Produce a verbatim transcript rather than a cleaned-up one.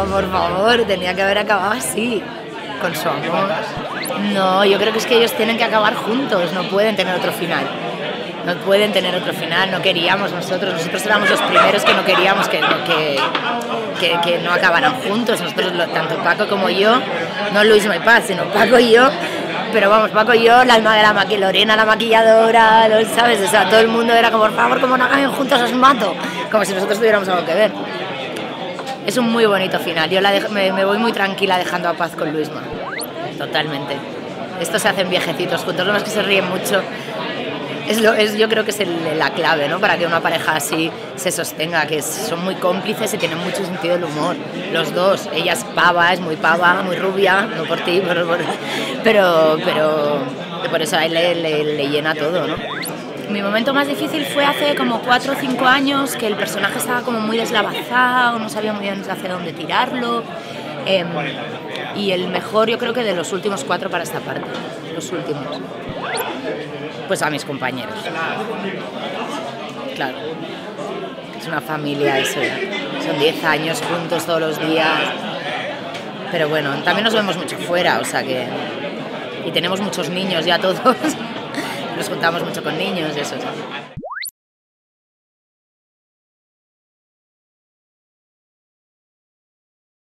No, por favor, tenía que haber acabado así, con su amor. No, yo creo que es que ellos tienen que acabar juntos, no pueden tener otro final. No pueden tener otro final, no queríamos nosotros, nosotros éramos los primeros que no queríamos que, que, que, que no acabaran juntos, nosotros, tanto Paco como yo, no Luis y Paz, sino Paco y yo, pero vamos, Paco y yo, la alma de la maqui, Lorena, la maquilladora, los, ¿sabes? O sea, todo el mundo era como, por favor, como no acaben juntos os mato, como si nosotros tuviéramos algo que ver. Es un muy bonito final, yo la de, me, me voy muy tranquila dejando a Paz con Luisma, totalmente. Estos se hacen viejecitos juntos, lo más que se ríen mucho. Es lo, es, yo creo que es el, la clave, ¿no? Para que una pareja así se sostenga, que son muy cómplices y tienen mucho sentido del humor, los dos. Ella es pava, es muy pava, muy rubia, no por ti, por, por, pero, pero por eso a él le, le, le llena todo, ¿no? Mi momento más difícil fue hace como cuatro o cinco años, que el personaje estaba como muy deslavazado, no sabía muy bien hacia dónde tirarlo. Eh, y el mejor yo creo que de los últimos cuatro para esta parte, los últimos. Pues a mis compañeros. Claro. Es una familia eso. Son diez años juntos todos los días. Pero bueno, también nos vemos mucho fuera, o sea que... Y tenemos muchos niños ya todos. Nos juntamos mucho con niños, eso.